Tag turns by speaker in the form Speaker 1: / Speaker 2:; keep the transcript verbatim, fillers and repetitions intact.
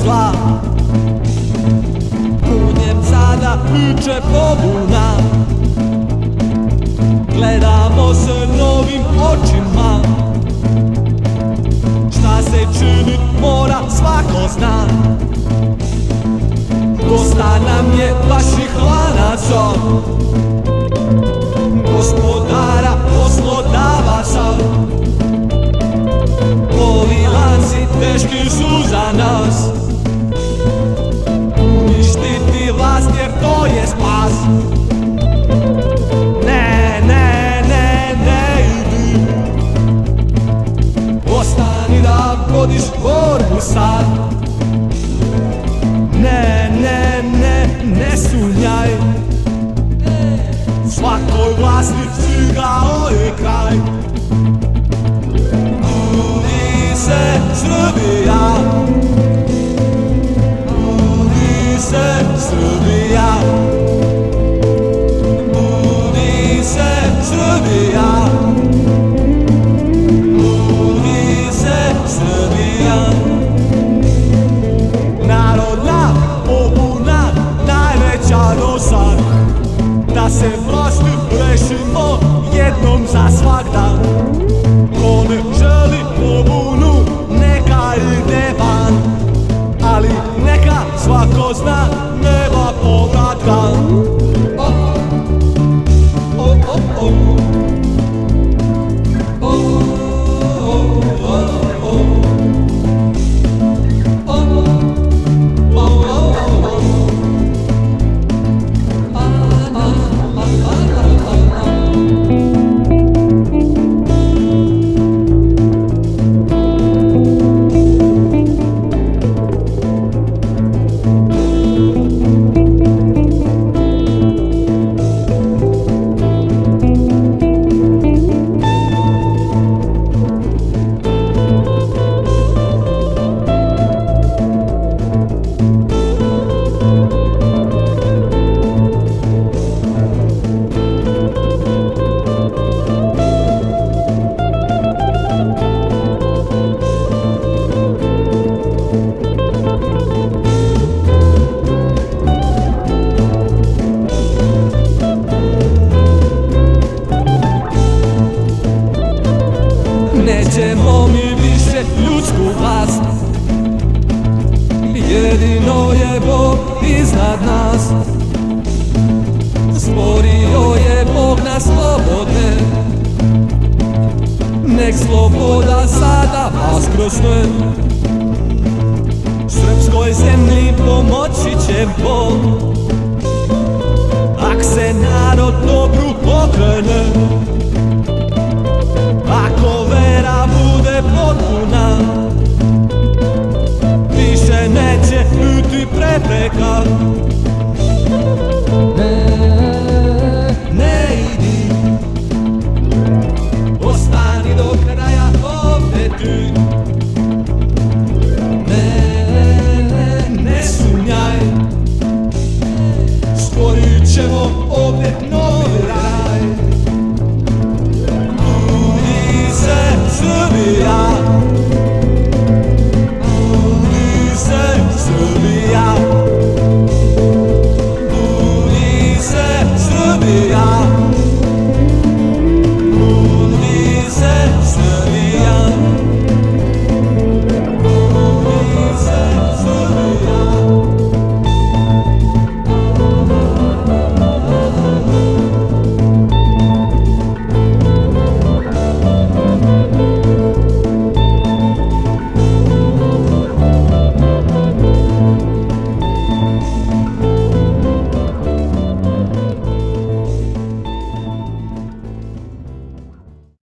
Speaker 1: zla. U njem sada uče pobuna, gledamo se novim očima. Šta se činit mora, svako zna. Dosta nam je vaših lanaca, gospodara poslodavaca. Ovi lanci teški su za nas, uništiti vlast jer to je spas. Ne, ne, ne, ne idi, ostani da vodiš borbu sad. Ne, ne, ne, ne sumnjaj, svakoj vlasti stigao je kraj. Budi se Srbija, budi se Srbija, budi se Srbija, budi se Srbija. Narodna pobuna najveća do sad, da se vlasti rešimo jednom za svak dan. Ko ne želi pobunu neka ide van, ali neka svako zna nema povratka. Nećemo mi više ljudsku vlast, jedino je Bog iznad nas. Stvorio je Bog nas slobodne, nek sloboda sada vaskrsne. Srpskoj zemlji pomoći će Bog, ak se narod dobru pokrene. Ako vera bude potpuna, više neće biti prepreka. Ne, ne idi, ostani do kraja ovde ti. Ne, ne, ne sumnjaj, stvorit ćemo ovde nove